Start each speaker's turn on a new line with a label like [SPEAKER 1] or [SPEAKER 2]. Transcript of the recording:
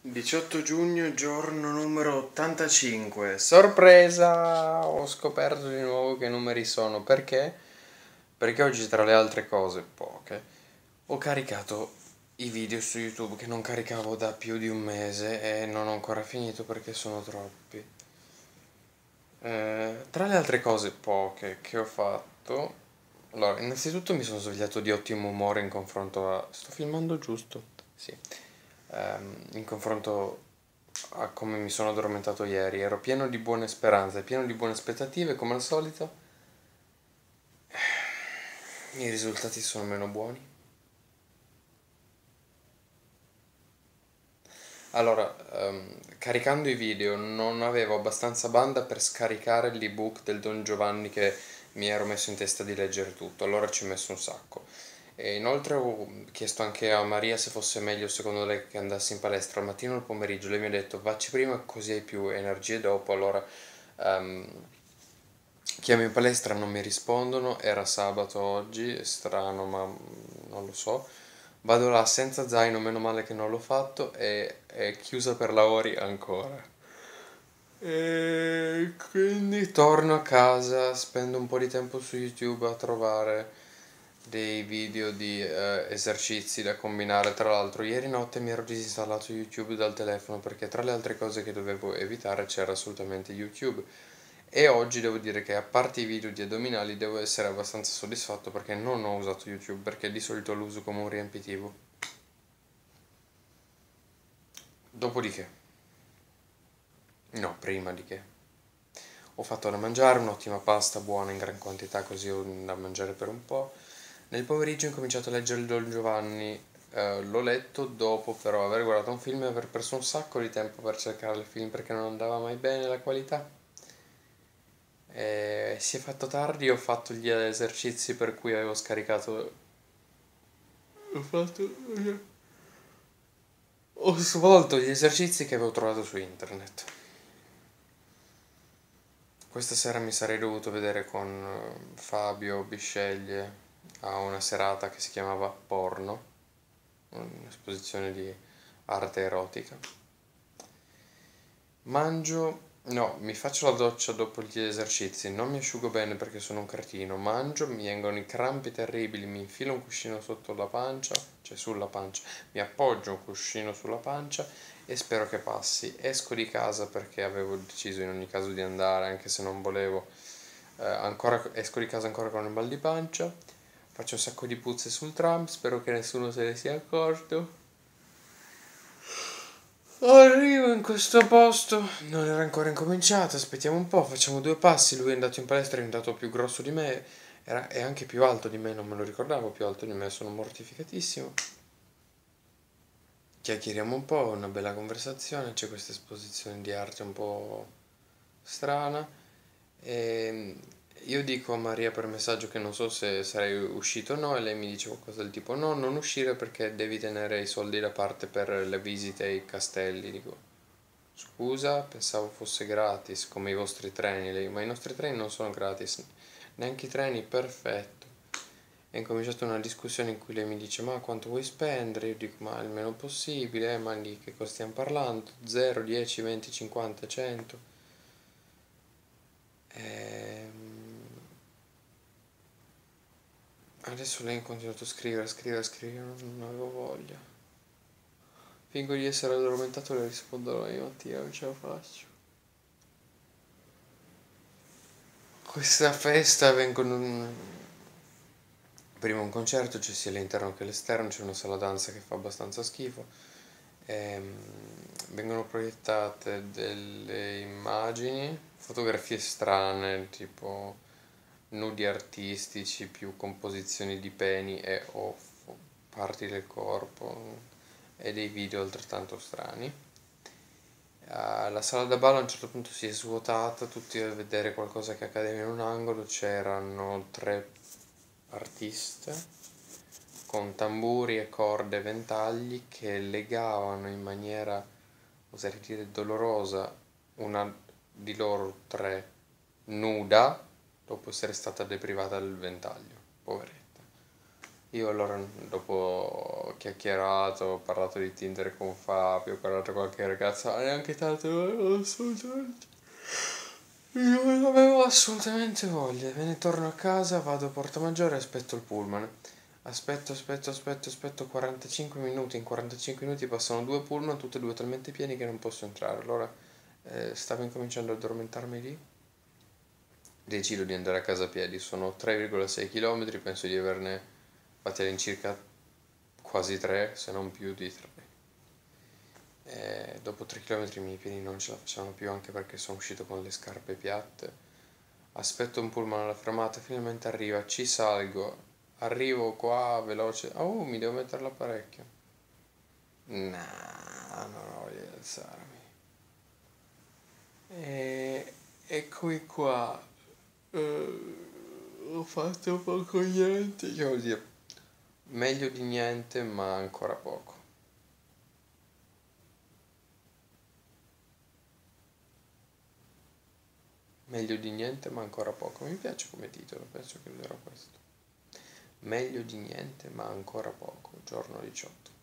[SPEAKER 1] 18 giugno, giorno numero 85. Sorpresa! Ho scoperto di nuovo che numeri sono. Perché? Perché oggi, tra le altre cose, poche, ho caricato i video su YouTube che non caricavo da più di un mese e non ho ancora finito perché sono troppi. Tra le altre cose poche che ho fatto, allora, innanzitutto mi sono svegliato di ottimo umore in confronto a... Sto filmando giusto? Sì. In confronto a come mi sono addormentato ieri. Ero pieno di buone speranze, pieno di buone aspettative, come al solito. I risultati sono meno buoni. Allora, caricando i video non avevo abbastanza banda per scaricare l'ebook del Don Giovanni che mi ero messo in testa di leggere tutto, allora ci ho messo un sacco. E inoltre ho chiesto anche a Maria se fosse meglio secondo lei che andassi in palestra al mattino o al pomeriggio. Lei mi ha detto vacci prima così hai più energie dopo. Allora ehm, chiamo in palestra, non mi rispondono, era sabato oggi, è strano ma non lo so. Vado là senza zaino, meno male che non l'ho fatto e è chiusa per lavori ancora. E quindi torno a casa, spendo un po' di tempo su YouTube a trovare dei video di esercizi da combinare. Tra l'altro, ieri notte mi ero disinstallato YouTube dal telefono perché tra le altre cose che dovevo evitare c'era assolutamente YouTube. E oggi devo dire che a parte i video di addominali devo essere abbastanza soddisfatto perché non ho usato YouTube perché di solito lo uso come un riempitivo. Dopodiché, no, prima di che. Ho fatto da mangiare, un'ottima pasta buona in gran quantità così ho da mangiare per un po'. Nel pomeriggio ho incominciato a leggere il Don Giovanni, l'ho letto dopo però aver guardato un film e aver perso un sacco di tempo per cercare il film perché non andava mai bene la qualità. Si è fatto tardi, ho fatto gli esercizi per cui avevo scaricato... Ho fatto... Ho svolto gli esercizi che avevo trovato su internet. Questa sera mi sarei dovuto vedere con Fabio Bisceglie a una serata che si chiamava Porno, un'esposizione di arte erotica. Mangio, no, mi faccio la doccia dopo gli esercizi, non mi asciugo bene perché sono un cretino, mangio, mi vengono i crampi terribili, mi infilo un cuscino sotto la pancia, cioè sulla pancia, mi appoggio un cuscino sulla pancia e spero che passi. Esco di casa perché avevo deciso in ogni caso di andare, anche se non volevo, esco di casa ancora con il mal di pancia, faccio un sacco di puzze sul tram, spero che nessuno se ne sia accorto. Arrivo in questo posto, non era ancora incominciato, aspettiamo un po', facciamo due passi, lui è andato in palestra, è andato più grosso di me, è anche più alto di me, non me lo ricordavo, più alto di me, sono mortificatissimo. Chiacchieriamo un po', una bella conversazione, c'è questa esposizione di arte un po' strana e io dico a Maria per messaggio che non so se sarei uscito o no e lei mi dice qualcosa del tipo no, non uscire perché devi tenere i soldi da parte per le visite ai castelli, dico scusa, pensavo fosse gratis come i vostri treni, lei, ma i nostri treni non sono gratis, neanche i treni, perfetto. È incominciata una discussione in cui lei mi dice ma quanto vuoi spendere? Io dico ma il meno possibile, ma di che cosa stiamo parlando? 0, 10, 20, 50, 100. Adesso lei ha continuato a scrivere, io non avevo voglia. Fingo di essere addormentato e le rispondo domani mattina, non ce la faccio. Questa festa vengono prima un concerto, c'è sia all'interno che all'esterno, c'è una sala danza che fa abbastanza schifo. Ehm, Vengono proiettate delle immagini, fotografie strane, tipo nudi artistici più composizioni di peni e o parti del corpo e dei video altrettanto strani. La sala da ballo a un certo punto si è svuotata, tutti a vedere qualcosa che accadeva in un angolo, c'erano tre artiste con tamburi e corde e ventagli che legavano in maniera, oserei dire, dolorosa una di loro tre nuda dopo essere stata deprivata del ventaglio, poveretta. Io allora, dopo chiacchierato, ho parlato di Tinder con Fabio, ho parlato con qualche ragazza, neanche tanto, assolutamente. Io non avevo assolutamente voglia. Me ne torno a casa, vado a Porta Maggiore e aspetto il pullman. Aspetto 45 minuti. In 45 minuti passano due pullman, tutti e due talmente pieni che non posso entrare. Allora stavo incominciando ad addormentarmi lì. Decido di andare a casa a piedi. Sono 3,6 km, penso di averne fatti all'incirca quasi 3, se non più di 3. Dopo 3 km i miei piedi non ce la facevano più, anche perché sono uscito con le scarpe piatte. Aspetto un pullman alla fermata, finalmente arriva, ci salgo, arrivo qua veloce. Oh, mi devo mettere l'apparecchio. Nah, non ho voglia di alzarmi. E eccomi qua. Ho fatto poco niente. Che vuol dire? Meglio di niente, ma ancora poco. Meglio di niente, ma ancora poco. Mi piace come titolo, penso che userò questo. Meglio di niente, ma ancora poco. Giorno 18.